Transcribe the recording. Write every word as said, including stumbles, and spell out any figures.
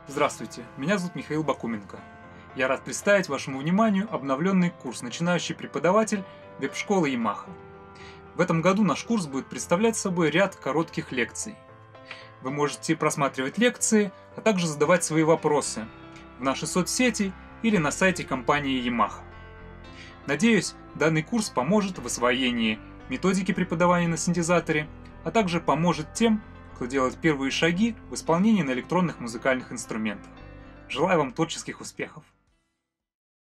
Здравствуйте, меня зовут Михаил Бакуменко. Я рад представить вашему вниманию обновленный курс «Начинающий преподаватель веб-школы Yamaha». В этом году наш курс будет представлять собой ряд коротких лекций. Вы можете просматривать лекции, а также задавать свои вопросы в нашей соцсети или на сайте компании Yamaha. Надеюсь, данный курс поможет в освоении методики преподавания на синтезаторе, а также поможет тем, кто делает первые шаги в исполнении на электронных музыкальных инструментах. Желаю вам творческих успехов!